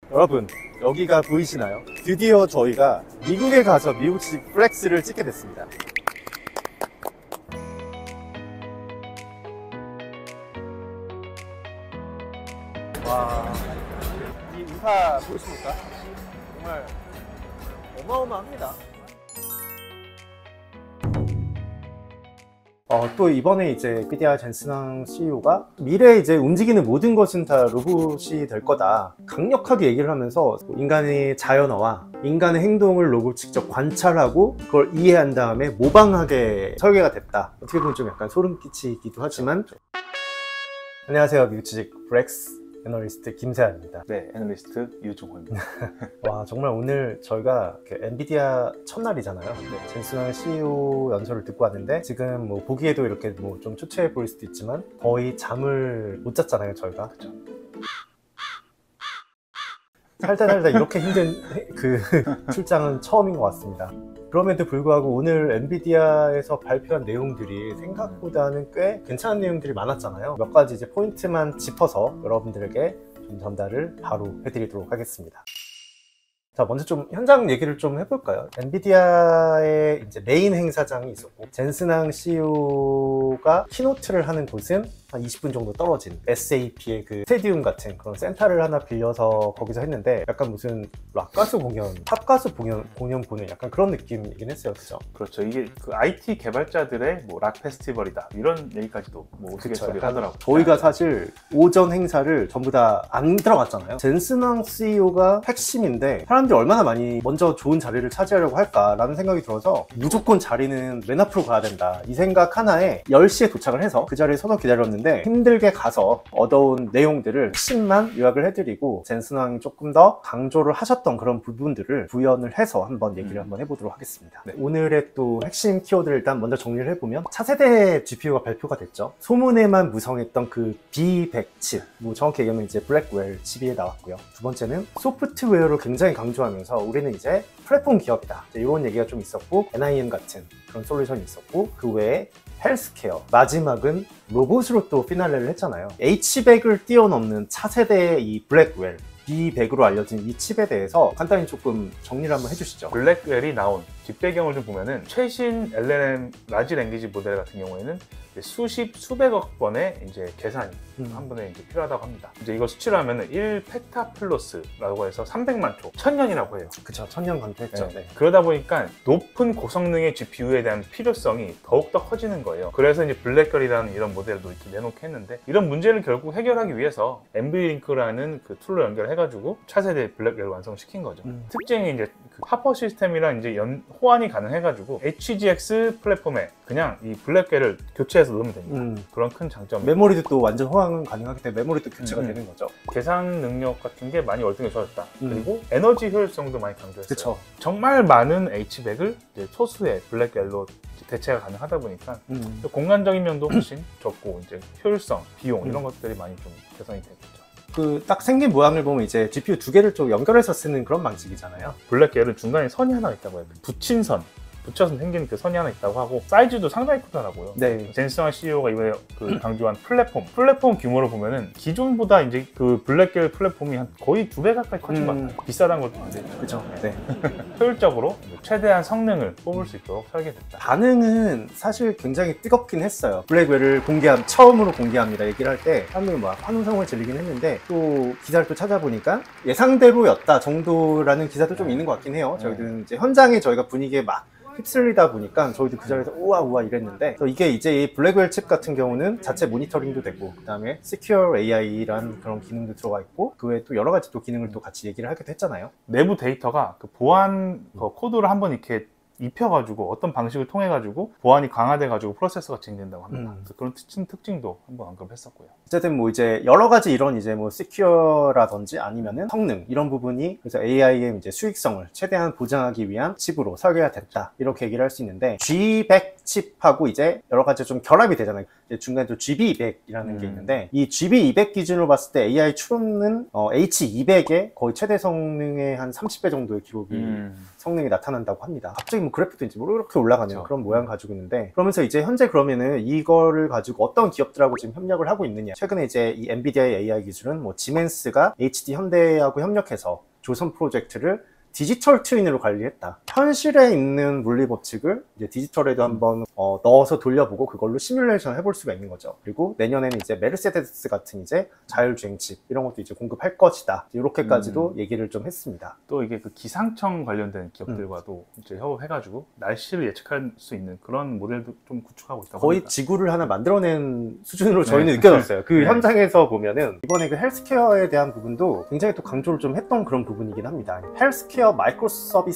여러분, 여기가 보이시나요? 드디어 저희가 미국에 가서 미국식 플렉스를 찍게 됐습니다. 와, 이 우사 보이십니까? 정말 어마어마합니다. 또 이번에 이제 엔비디아 젠슨왕 CEO가 미래에 이제 움직이는 모든 것은 다 로봇이 될 거다 강력하게 얘기를 하면서 인간의 자연어와 인간의 행동을 로봇 직접 관찰하고 그걸 이해한 다음에 모방하게 설계가 됐다. 어떻게 보면 좀 약간 소름 끼치기도 하지만. 안녕하세요, 미국 주식 브렉스 애널리스트 김세환입니다. 네, 애널리스트 유종호입니다. 와, 정말 오늘 저희가 엔비디아 첫날이잖아요. 네, 젠슨왕 CEO 연설을 듣고 왔는데 지금 뭐 보기에도 이렇게 뭐 좀 초췌해 보일 수도 있지만 거의 잠을 못 잤잖아요, 저희가. 그렇죠? 살다 이렇게 힘든 그 출장은 처음인 것 같습니다. 그럼에도 불구하고 오늘 엔비디아에서 발표한 내용들이 생각보다는 꽤 괜찮은 내용들이 많았잖아요. 몇 가지 이제 포인트만 짚어서 여러분들에게 좀 전달을 바로 해드리도록 하겠습니다. 자, 먼저 좀 현장 얘기를 좀 해볼까요? 엔비디아의 이제 메인 행사장이 있었고 젠슨왕 CEO가 키노트를 하는 곳은 한 20분 정도 떨어진 SAP의 그 스테디움 같은 그런 센터를 하나 빌려서 거기서 했는데 약간 무슨 락 가수 공연, 팝 가수 공연 보는 약간 그런 느낌이긴 했어요, 그죠? 그렇죠. 이게 그 IT 개발자들의 뭐 락 페스티벌이다 이런 얘기까지도 뭐 우스갯소리를 하더라고요. 저희가 사실 오전 행사를 전부 다 안 들어갔잖아요. 젠슨왕 CEO가 핵심인데 사람들이 얼마나 많이 먼저 좋은 자리를 차지하려고 할까라는 생각이 들어서 무조건 자리는 맨 앞으로 가야 된다 이 생각 하나에 10시에 도착을 해서 그 자리에 서서 기다렸는데 힘들게 가서 얻어온 내용들을 핵심만 요약을 해드리고 젠슨왕이 조금 더 강조를 하셨던 그런 부분들을 구현을 해서 한번 얘기를 한번 해보도록 하겠습니다. 네, 오늘의 또 핵심 키워드를 일단 먼저 정리를 해보면 차세대 GPU가 발표가 됐죠. 소문에만 무성했던 그 B100 칩, 뭐 정확히 얘기하면 이제 블랙웰 칩이 나왔고요. 두 번째는 소프트웨어를 굉장히 강조하면서 우리는 이제 플랫폼 기업이다 이런 얘기가 좀 있었고 NIM 같은 그런 솔루션이 있었고 그 외에 헬스케어, 마지막은 로봇으로 또 피날레를 했잖아요. H100을 뛰어넘는 차세대의 이 블랙웰 B100으로 알려진 이 칩에 대해서 간단히 조금 정리를 한번 해주시죠. 블랙웰이 나온 뒷배경을 좀 보면은 최신 LLM 라지 랭귀지 모델 같은 경우에는 수백억 번의 이제 계산이 한 번에 이제 필요하다고 합니다. 이제 이거 수치를 하면은 1펜타플러스라고 해서 300만 초, 1000년이라고 해요. 그쵸, 1000년 강조했죠. 네. 그러다 보니까 높은 고성능의 GPU에 대한 필요성이 더욱더 커지는 거예요. 그래서 이제 블랙웰이라는 이런 모델도 이렇게 내놓게 했는데 이런 문제를 결국 해결하기 위해서 NVLink라는 그 툴로 연결해가지고 차세대 블랙웰을 완성시킨 거죠. 특징이 이제 그 하퍼 시스템이랑 이제 호환이 가능해가지고 HGX 플랫폼에 그냥 이 블랙웰을 교체해서 넣으면 됩니다. 그런 큰 장점. 메모리도 또 완전 호환은 가능하기 때문에 메모리도 교체가 되는 거죠. 계산 능력 같은 게 많이 월등히 좋아졌다. 그리고 에너지 효율성도 많이 강조했어요. 그쵸. 정말 많은 H100을 이제 소수의 블랙웰로 대체가 가능하다 보니까 공간적인 면도 훨씬 적고 이제 효율성, 비용 이런 것들이 많이 좀 개선이 되겠죠. 그 딱 생긴 모양을 보면 이제 GPU 두 개를 좀 연결해서 쓰는 그런 방식이잖아요. 블랙웰은 중간에 선이 하나 있다고 해요. 붙인 선. 붙여서 생긴 그 선이 하나 있다고 하고 사이즈도 상당히 크더라고요. 네. 젠슨왕 CEO가 이번에 그 강조한 플랫폼 규모로 보면은 기존보다 이제 그 블랙웰 플랫폼이 한 거의 2배 가까이 커진 것 같아요. 비싸다는 것도 안 되죠. 그죠. 네. 효율적으로 최대한 성능을 뽑을 수 있도록 설계됐다. 반응은 사실 굉장히 뜨겁긴 했어요. 블랙웰을 처음으로 공개합니다 얘기를 할 때 사람들은 막 환호성을 질리긴 했는데 또 기사를 또 찾아보니까 예상대로였다 정도라는 기사도 좀 있는 것 같긴 해요. 저희들은 이제 현장에 저희가 분위기에 막 휩쓸리다 보니까 저희도 그 자리에서 우와 이랬는데 이게 이제 이 블랙웰 칩 같은 경우는 자체 모니터링도 되고 그 다음에 Secure AI라는 그런 기능도 들어가 있고 그 외에 또 여러 가지 또 기능을 또 같이 얘기를 하기도 했잖아요. 내부 데이터가 그 보안 코드를 한번 이렇게 입혀가지고 어떤 방식을 통해가지고 보안이 강화돼가지고 프로세서가 진행된다고 합니다. 그런 특징도 한번 언급했었고요. 어쨌든 뭐 이제 여러 가지 이런 이제 뭐 시큐어라든지 아니면은 성능 이런 부분이 그래서 AI의 이제 수익성을 최대한 보장하기 위한 칩으로 설계가 됐다 이렇게 얘기를 할 수 있는데 G100 칩하고 이제 여러 가지 좀 결합이 되잖아요. 중간에 또 GB200이라는 게 있는데 이 GB200 기준으로 봤을 때 AI 추론은 H200의 거의 최대 성능의 한 30배 정도의 기록이 성능이 나타난다고 합니다. 갑자기 뭐 그래프도 뭐 이렇게 올라가는 그렇죠. 그런 모양 가지고 있는데, 그러면서 이제 현재 그러면은 이거를 가지고 어떤 기업들하고 지금 협력을 하고 있느냐. 최근에 이제 이 엔비디아의 AI 기술은 뭐 지멘스가 HD 현대하고 협력해서 조선 프로젝트를 디지털 트윈으로 관리했다. 현실에 있는 물리 법칙을 이제 디지털에도 한번 넣어서 돌려보고 그걸로 시뮬레이션 해볼 수가 있는 거죠. 그리고 내년에는 이제 메르세데스 같은 이제 자율주행 칩 이런 것도 이제 공급할 것이다. 이렇게까지도 얘기를 좀 했습니다. 또 이게 그 기상청 관련된 기업들과도 이제 협업해가지고 날씨를 예측할 수 있는 그런 모델도 좀 구축하고 있다고 거의 합니다. 지구를 하나 만들어낸 수준으로 저희는 느껴졌어요. 그 현장에서 보면은 이번에 그 헬스케어에 대한 부분도 굉장히 또 강조를 좀 했던 그런 부분이긴 합니다. 헬스케어 마이크로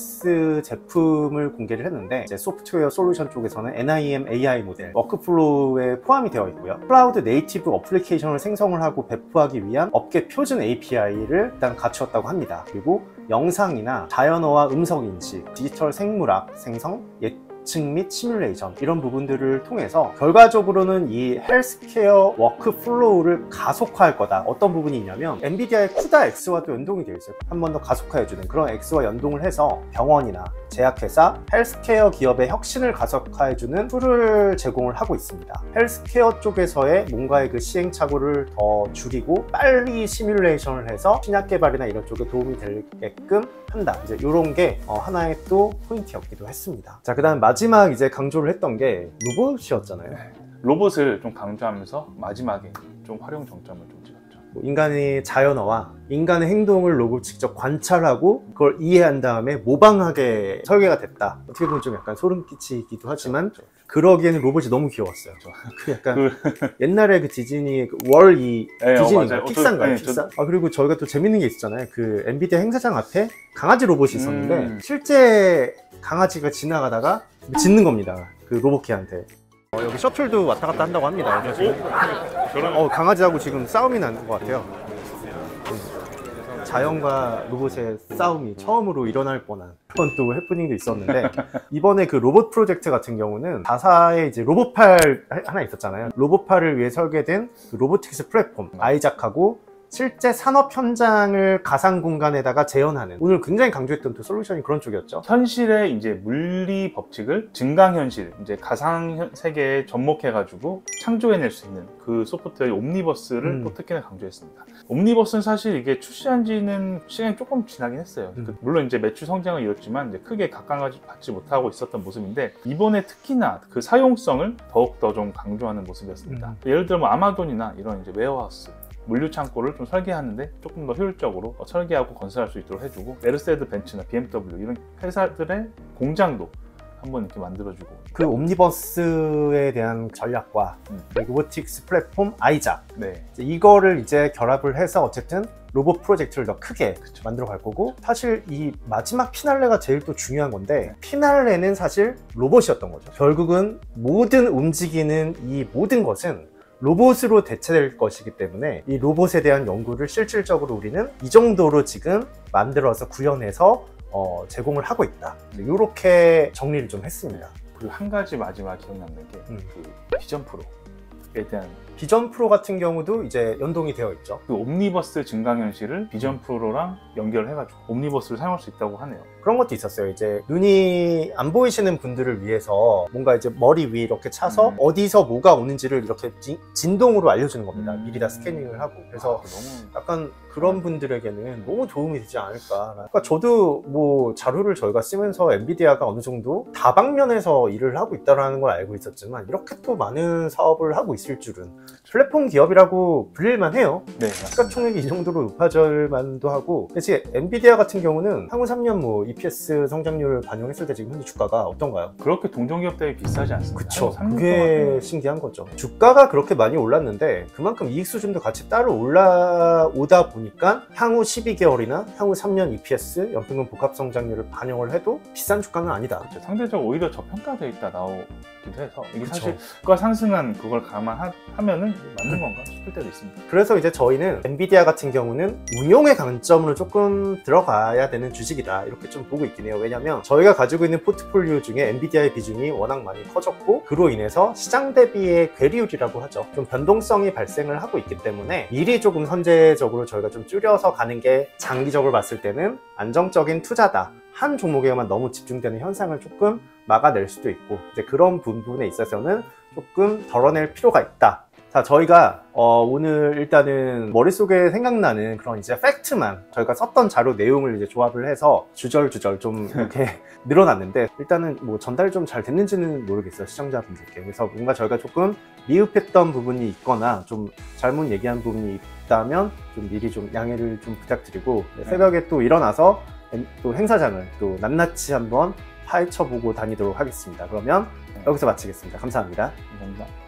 서비스 제품을 공개를 했는데 이제 소프트웨어 솔루션 쪽에서는 NIM AI 모델 워크플로우에 포함이 되어 있고요. 클라우드 네이티브 어플리케이션을 생성을 하고 배포하기 위한 업계 표준 API를 일단 갖추었다고 합니다. 그리고 영상이나 자연어와 음성 인식, 디지털 생물학 생성, 예측 및 시뮬레이션 이런 부분들을 통해서 결과적으로는 이 헬스케어 워크플로우를 가속화할 거다. 어떤 부분이 있냐면 엔비디아의 쿠다 X와 또 연동이 되어 있어요. 한 번 더 가속화해주는 그런 X와 연동을 해서 병원이나 제약회사, 헬스케어 기업의 혁신을 가속화해주는 툴을 제공을 하고 있습니다. 헬스케어 쪽에서의 뭔가의 그 시행착오를 더 줄이고 빨리 시뮬레이션을 해서 신약 개발이나 이런 쪽에 도움이 되게끔 한다. 이제 이런 게 하나의 또 포인트였기도 했습니다. 자, 그다음 마지막 이제 강조를 했던 게 로봇이었잖아요. 로봇을 좀 강조하면서 마지막에 좀 활용 정점을 좀 찍었죠. 인간의 자연어와 인간의 행동을 로봇 직접 관찰하고 그걸 이해한 다음에 모방하게 설계가 됐다. 어떻게 보면 좀 약간 소름 끼치기도 하지만 그러기에는 로봇이 너무 귀여웠어요. 그 약간 옛날에 그 디즈니의 그 월이 디즈니가 픽사인가요? 픽사? 그리고 저희가 또 재밌는 게 있었잖아요. 그 엔비디아 행사장 앞에 강아지 로봇이 있었는데 실제 강아지가 지나가다가 짖는 겁니다. 그 로봇키한테. 여기 셔틀도 왔다 갔다 한다고 합니다. 강아지하고 지금 싸움이 나는 것 같아요. 자연과 로봇의 싸움이 처음으로 일어날 뻔한 그런 또 해프닝도 있었는데 이번에 그 로봇 프로젝트 같은 경우는 자사의 이제 로봇팔 하나 있었잖아요. 로봇팔을 위해 설계된 그 로보틱스 플랫폼 아이작하고 실제 산업 현장을 가상 공간에다가 재현하는, 오늘 굉장히 강조했던 또 솔루션이 그런 쪽이었죠. 현실의 이제 물리 법칙을 증강현실, 이제 가상 세계에 접목해가지고 창조해낼 수 있는 그 소프트웨어 옴니버스를 또 특히나 강조했습니다. 옴니버스는 사실 이게 출시한 지는 시간이 조금 지나긴 했어요. 물론 이제 매출 성장은 이뤘지만 이제 크게 각광받지 못하고 있었던 모습인데 이번에 특히나 그 사용성을 더욱더 좀 강조하는 모습이었습니다. 예를 들어 뭐 아마존이나 이런 이제 웨어하우스, 물류 창고를 좀 설계하는데 조금 더 효율적으로 설계하고 건설할 수 있도록 해주고, 메르세드 벤츠나 BMW 이런 회사들의 공장도 한번 이렇게 만들어주고, 그 옴니버스에 대한 전략과 로보틱스 플랫폼 아이작, 이거를 이제 결합을 해서 어쨌든 로봇 프로젝트를 더 크게 만들어 갈 거고, 사실 이 마지막 피날레가 제일 또 중요한 건데 피날레는 사실 로봇이었던 거죠. 결국은 모든 움직이는 이 모든 것은 로봇으로 대체될 것이기 때문에 이 로봇에 대한 연구를 실질적으로 우리는 이 정도로 지금 만들어서 구현해서 제공을 하고 있다. 이렇게 정리를 좀 했습니다. 그리고 한 가지 마지막 기억남는 게 그 비전 프로에 대한, 비전 프로 같은 경우도 이제 연동이 되어 있죠. 그 옴니버스 증강현실을 비전 프로랑 연결해가지고 옴니버스를 사용할 수 있다고 하네요. 그런 것도 있었어요. 이제 눈이 안 보이시는 분들을 위해서 뭔가 이제 머리 위에 이렇게 차서 어디서 뭐가 오는지를 이렇게 진동으로 알려주는 겁니다. 미리 다 스캐닝을 하고. 그래서 너무 약간 그런 분들에게는 너무 도움이 되지 않을까. 그러니까 저도 뭐 자료를 저희가 쓰면서 엔비디아가 어느 정도 다방면에서 일을 하고 있다는 걸 알고 있었지만 이렇게 또 많은 사업을 하고 있을 줄은. 플랫폼 기업이라고 불릴만 해요. 시가총액이 이 정도로 높아질 만도 하고. 사실 엔비디아 같은 경우는 향후 3년 뭐 EPS 성장률을 반영했을 때 지금 현재 주가가 어떤가요? 그렇게 동종기업 대비 비싸지 않습니다. 그쵸. 그게 신기한 거죠. 주가가 그렇게 많이 올랐는데 그만큼 이익 수준도 같이 따로 올라오다 보니까 향후 12개월이나 향후 3년 EPS 연평균 복합 성장률을 반영을 해도 비싼 주가는 아니다. 상대적으로 오히려 저평가되어 있다 나오기도 해서 이게 사실 주가 상승한 그걸 생각만 하면은 맞는 건가 싶을 때도 있습니다. 그래서 이제 저희는 엔비디아 같은 경우는 운용의 관점으로 조금 들어가야 되는 주식이다 이렇게 좀 보고 있긴 해요. 왜냐면 저희가 가지고 있는 포트폴리오 중에 엔비디아의 비중이 워낙 많이 커졌고 그로 인해서 시장 대비의 괴리율이라고 하죠. 좀 변동성이 발생을 하고 있기 때문에 미리 조금 선제적으로 저희가 좀 줄여서 가는 게 장기적으로 봤을 때는 안정적인 투자다. 한 종목에만 너무 집중되는 현상을 조금 막아낼 수도 있고 이제 그런 부분에 있어서는 조금 덜어낼 필요가 있다. 자, 저희가 오늘 일단은 머릿속에 생각나는 그런 이제 팩트만 저희가 썼던 자료 내용을 이제 조합을 해서 주절주절 좀 이렇게 늘어났는데 일단은 뭐 전달이 좀 잘 됐는지는 모르겠어요, 시청자분들께. 그래서 뭔가 저희가 조금 미흡했던 부분이 있거나 좀 잘못 얘기한 부분이 있다면 좀 미리 좀 양해를 좀 부탁드리고 새벽에 또 일어나서 또 행사장을 또 낱낱이 한번 파헤쳐보고 다니도록 하겠습니다. 그러면 여기서 마치겠습니다. 감사합니다. 감사합니다.